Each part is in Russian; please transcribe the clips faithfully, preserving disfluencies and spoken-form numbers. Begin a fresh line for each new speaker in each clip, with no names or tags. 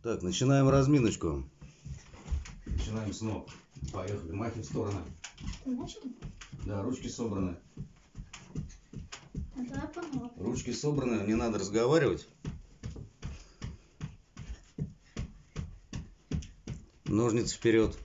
Так, начинаем разминочку. Начинаем с ног. Поехали. Махи в стороны. Да, ручки собраны. Ручки собраны, не надо разговаривать. Ножницы вперед.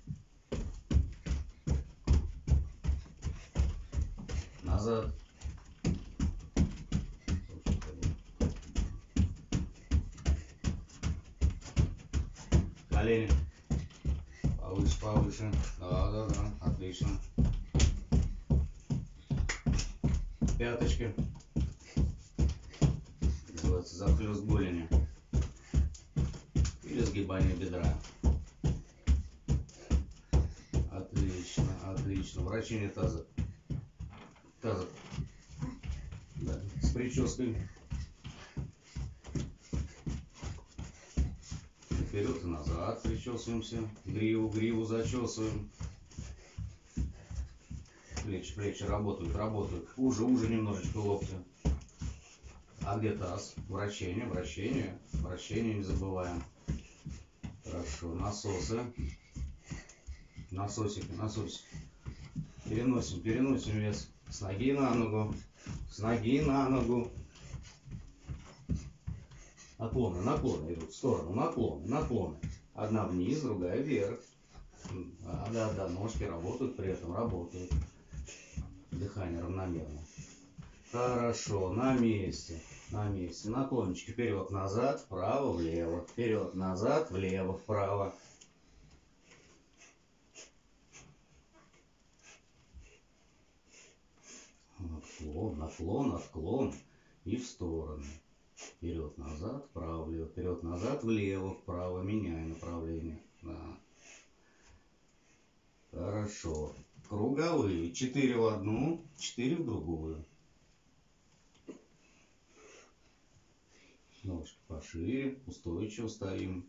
Назад. Колени. Повыше, повыше. Да, да, да. Отлично. Пяточки. Называется захлёст голени. Или сгибание бедра. Отлично, отлично. Вращение таза. Таза. Да. С прической. Вперед и назад причесываемся. Гриву, гриву зачесываем. Плечи, плечи работают, работают. Уже, уже немножечко локти. А где таз? Вращение, вращение. Вращение не забываем. Хорошо. Насосы. Насосики, насосики. Переносим, переносим вес с ноги на ногу. С ноги на ногу. Наклоны, наклоны идут в сторону. Наклоны, наклоны. Одна вниз, другая вверх. Да, да, да, ножки работают, при этом работают. Дыхание равномерно. Хорошо, на месте. На месте. Наклончики вперед, назад, вправо, влево. Вперед, назад, влево, вправо. Наклон, наклон, отклон и в сторону. Вперед, назад, вправо, влево. Вперед, назад, влево, вправо. Меняй направление. Да. Хорошо. Круговые. Четыре в одну, четыре в другую. Ножки пошире, устойчиво стоим.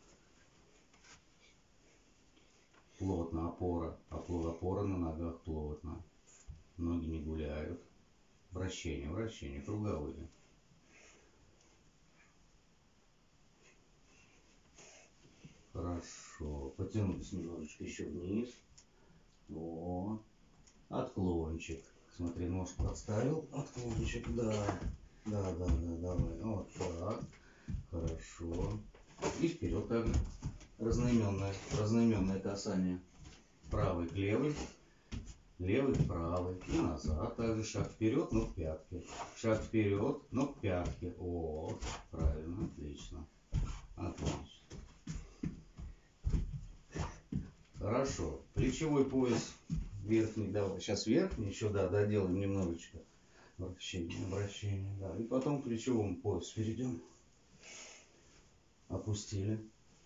Плотно опора. Опора на ногах плотно. Ноги не гуляют. Вращение, вращение, круговые. Хорошо. Потянулись немножечко еще вниз. Вот. Отклончик. Смотри, ножку отставил. Отклончик, да. Да, да, да, давай. Вот так. Хорошо. И вперед также. Разноименное, разноименное касание. Правый к левый. Левый к правый. И назад. Также шаг вперед, но к пятке. Шаг вперед, но к пятке. Вот. Правильно. Отлично. Отлично. Хорошо. Плечевой пояс верхний. Давай. Сейчас верхний еще, да, доделаем немножечко. Вращение, вращение. Да. И потом к плечевому поясу перейдем. Опустили.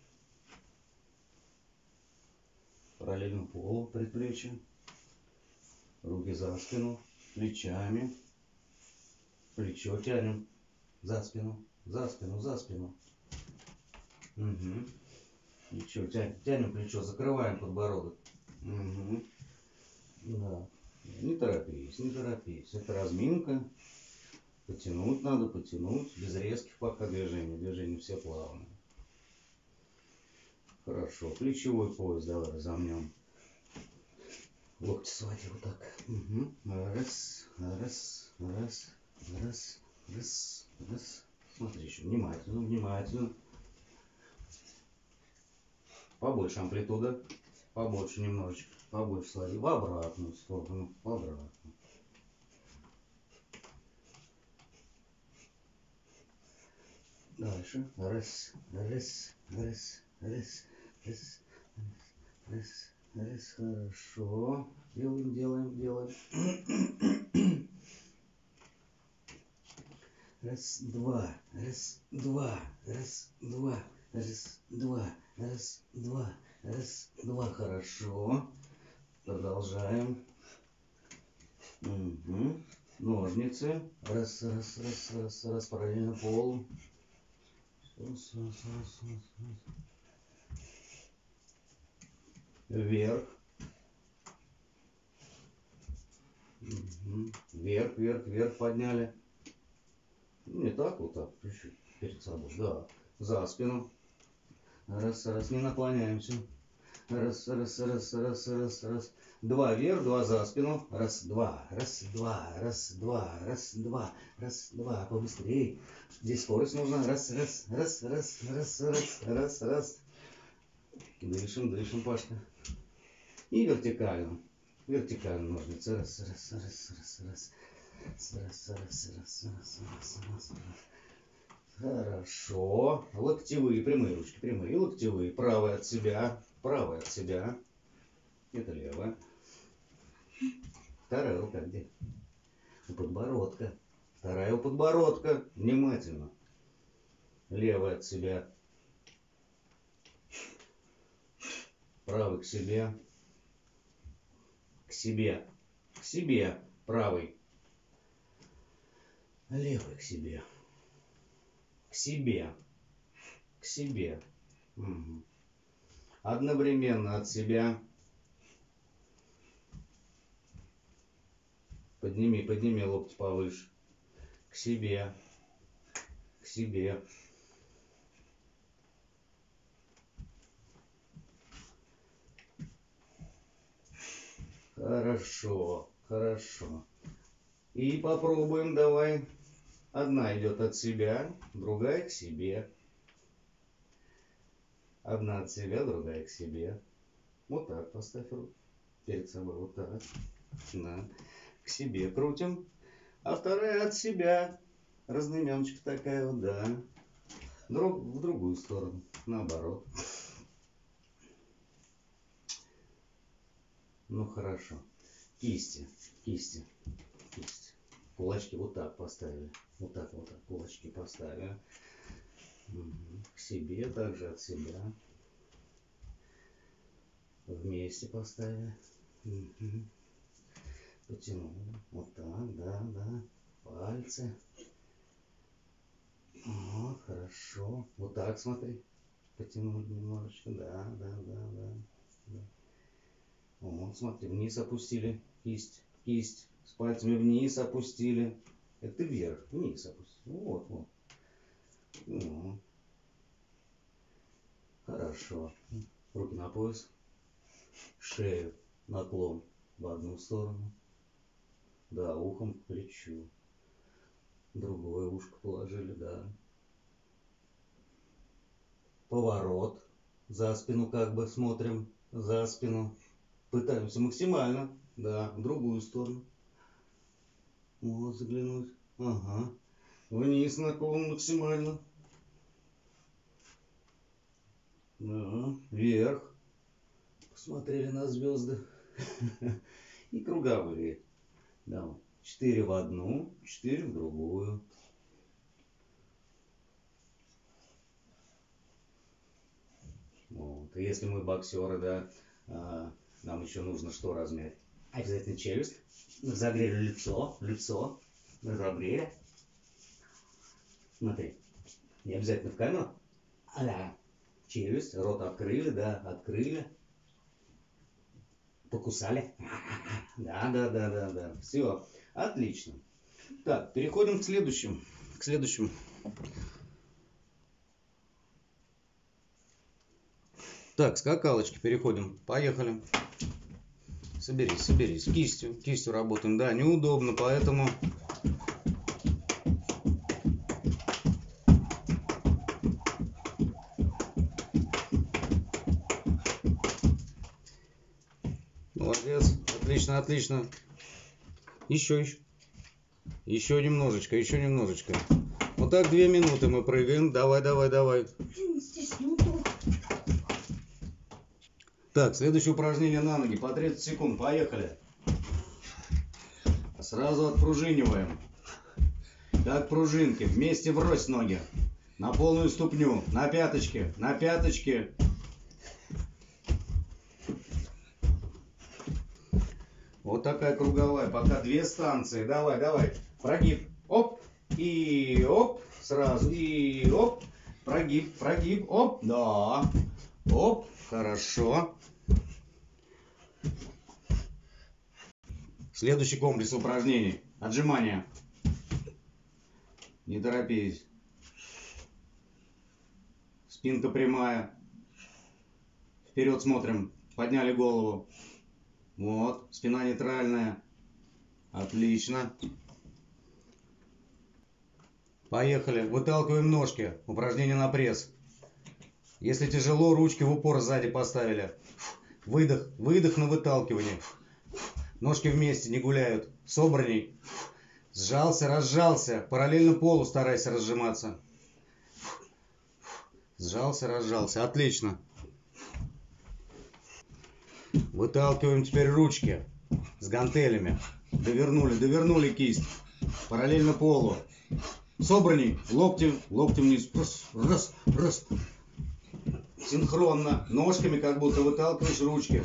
Параллельно полу предплечье. Руки за спину. Плечами. Плечо тянем. За спину. За спину, за спину. Угу. Плечо тянем, тянем плечо. Закрываем подбородок. Угу. Да. Не торопись, не торопись. Это разминка. Потянуть надо, потянуть. Без резких пока движений. Движения все плавные. Хорошо. Плечевой пояс давай разомнем. Локти схвати вот так. Угу. Раз, раз, раз, раз, раз, раз. Смотри еще. Внимательно, внимательно. Побольше амплитуда. Побольше немножечко. Побольше сложи. В обратную сторону. В обратную. Дальше. Раз, раз, раз, раз, раз, раз, раз. Хорошо. Делаем, делаем, делаем. Раз, два, раз, два, раз, два, раз, два, раз, два, раз, два. Хорошо. Продолжаем. Угу. Ножницы. Раз, раз, раз, раз, раз. Параллельно полу. Раз, раз, раз, раз, раз. Вверх. Угу. Вверх, вверх, вверх подняли. Не так, вот так, чуть-чуть перед собой. Да. За спину. Раз, раз, не наклоняемся. Раз, раз, раз, раз, раз, раз. Два вверх, два за спину. Раз, два, раз, два, раз, два, раз, два, раз, два. Побыстрее. Здесь скорость нужна. Раз, раз, раз, раз, раз, раз, раз, раз. Дышим, дышим, Пашка. И вертикально. Вертикально ножницы. Раз, раз, раз, раз, раз. Раз, раз, раз, раз, раз, раз, раз. Хорошо. Локтевые, прямые ручки, прямые, локтевые. Правая от себя, правая от себя. Это левая. Вторая рука где? У подбородка. Вторая у подбородка. Внимательно. Левая от себя. Правый к себе. К себе. К себе. Правый. Левый к себе. К себе. К себе. Угу. Одновременно от себя. Подними, подними локти повыше. К себе. К себе. Хорошо, хорошо. И попробуем, давай. Одна идет от себя, другая к себе. Одна от себя, другая к себе. Вот так поставь руку перед собой, вот так. Да. К себе крутим. А вторая от себя. Разнымёночка такая вот, да. Друг, в другую сторону, наоборот. Ну хорошо. Кисти, кисти, кисти. Кулачки вот так поставили. Вот так, вот так. Кулачки поставили. Угу. К себе, также от себя. Вместе поставили. Угу. Потянули. Вот так, да, да. Пальцы. Вот, хорошо. Вот так смотри. Потянули немножечко. Да, да, да, да. да. Вот, смотри, вниз опустили кисть. Кисть. С пальцами вниз опустили. Это вверх. Вниз опустили. Вот, вот. Вот. Хорошо. Руки на пояс. Шею. Наклон в одну сторону. Да, ухом к плечу. Другое ушко положили, да. Поворот. За спину как бы смотрим. За спину. Пытаемся максимально. Да, в другую сторону. Вот, заглянуть. Ага. Вниз наклон максимально. Да, вверх. Посмотрели на звезды. И круговые. Да, четыре в одну, четыре в другую. Вот. И если мы боксеры, да, а, нам еще нужно что размять? Обязательно челюсть. Разогрели лицо, лицо. Разогрели. Смотри. Не обязательно в камеру. А, да. Челюсть, рот открыли, да, открыли. Покусали. Да, да, да, да, да. Все. Отлично. Так, переходим к следующему. К следующему. Так, скакалочки переходим. Поехали. Соберись, соберись. Кистью, кистью работаем. Да, неудобно, поэтому... Молодец. Отлично, отлично. Еще, еще. Еще немножечко, еще немножечко. Вот так две минуты мы прыгаем. Давай, давай, давай. Так, следующее упражнение на ноги. По тридцать секунд. Поехали. Сразу отпружиниваем. Как пружинки. Вместе брось ноги. На полную ступню. На пяточки. На пяточки. Вот такая круговая. Пока две станции. Давай, давай. Прогиб. Оп. И оп. Сразу. И оп. Прогиб. Прогиб. Оп. Да. Оп. Хорошо. Следующий комплекс упражнений. Отжимания. Не торопись. Спинка прямая. Вперед смотрим. Подняли голову. Вот. Спина нейтральная. Отлично. Поехали. Выталкиваем ножки. Упражнение на пресс. Если тяжело, ручки в упор сзади поставили. Выдох. Выдох на выталкивание. Ножки вместе, не гуляют. Собранней. Сжался, разжался. Параллельно полу старайся разжиматься. Сжался, разжался. Отлично. Выталкиваем теперь ручки с гантелями. Довернули, довернули кисть. Параллельно полу. Собранней. Локти, локти вниз. Раз, раз, раз. Синхронно. Ножками как будто выталкиваешь ручки.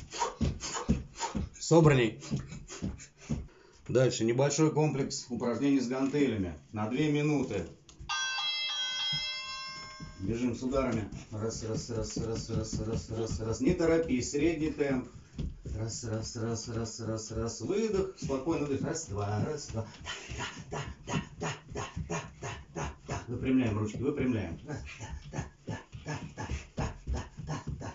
Собранней. Дальше небольшой комплекс упражнений с гантелями. На две минуты. Бежим с ударами. Раз, раз, раз, раз, раз, раз, раз, раз. Не торопись. Средний темп. Раз, раз, раз, раз, раз, раз. Выдох. Спокойно дых. Раз, два, раз, два. Да, да, да, да, да, да, да, да. Выпрямляем ручки, выпрямляем. Раз, да, да, да, да, да, да, да, да.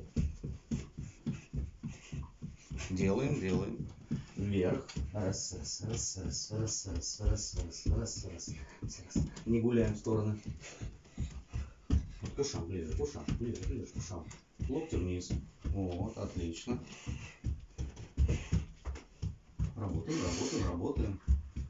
Делаем, делаем. Вверх. Раз, раз, раз, раз, раз, раз, раз, раз, раз, раз, раз. Не гуляем в стороны. К ушам, ближе, к ушам, ближе, ближе, к ушам. Локти вниз. Вот, отлично. Работаем, работаем, работаем.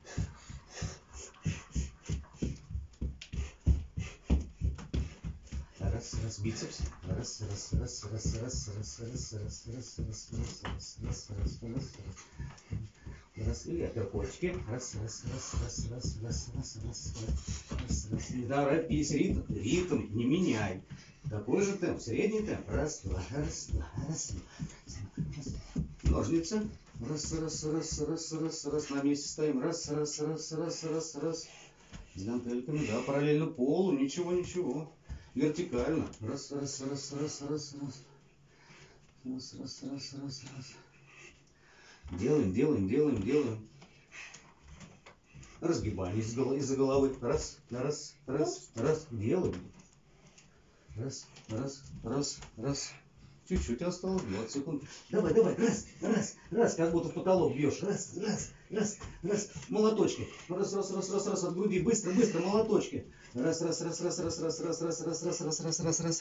Раз, раз, бицепс. Раз, раз, раз, раз, раз, раз, раз, раз, раз, раз, раз, раз, раз, раз, раз, раз. Раз, или апперкотики. Раз, раз, раз, раз, раз, раз, раз, раз, раз, раз. Не торопись, ритм, ритм не меняй. Такой же темп, средний темп. Раз, два, раз, два, раз, два. Ножницы. Раз, раз, раз, раз, раз, раз. На месте стоим. Раз, раз, раз, раз, раз, раз. С гантельками, да, параллельно полу. Ничего, ничего. Вертикально. Раз, раз, раз, раз, раз, раз. Раз, раз, раз, раз, раз. Делаем, делаем, делаем, делаем. Разгибаем из-за головы, из-за головы. Раз, раз, раз, раз. Делаем. Раз, раз, раз, раз. Чуть-чуть осталось, двадцать секунд. Давай, давай, раз, раз, раз, как будто в потолок бьешь. Раз, раз, раз, раз. Молоточки. Раз, раз, раз, раз, раз, от груди. Быстро, быстро, молоточки. Раз, раз, раз, раз, раз, раз, раз, раз, раз, раз, раз, раз, раз, раз.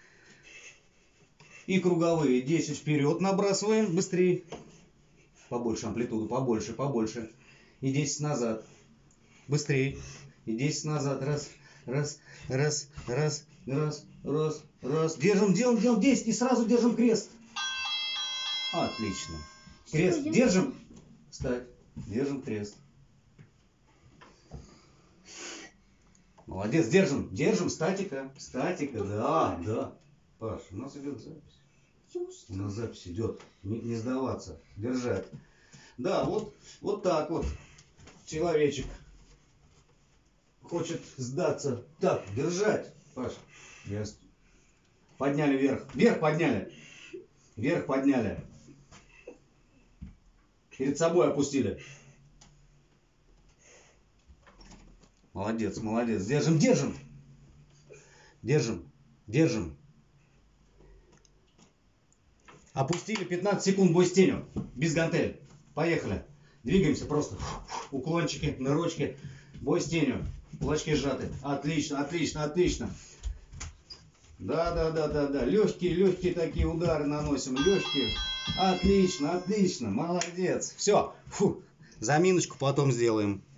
И круговые. десять вперед набрасываем. Быстрее. Побольше амплитуду, побольше, побольше. И десять назад. Быстрее. И десять назад. Раз, раз, раз, раз, раз, раз, раз. Держим, делаем, делаем десять. И сразу держим крест. Отлично. Крест.
Что,
Держим. Встать. Держим крест. Молодец. Держим. Держим. Статика. Статика. Да, да. Паш, у нас идет запись. У нас запись идет. Не, не сдаваться. Держать. Да, вот, вот так вот. Человечек хочет сдаться. Так, держать. Паш, я... Подняли вверх. Вверх подняли. Вверх подняли. Перед собой опустили. Молодец, молодец. Держим, держим. Держим, держим. Опустили пятнадцать секунд, бой с тенью. Без гантель. Поехали. Двигаемся просто. Уклончики, нырочки. Бой с тенью. Кулачки сжаты. Отлично, отлично, отлично. Да, да, да, да, да. Легкие, легкие такие удары наносим. Легкие. Отлично, отлично. Молодец. Все. Фу. Заминочку потом сделаем.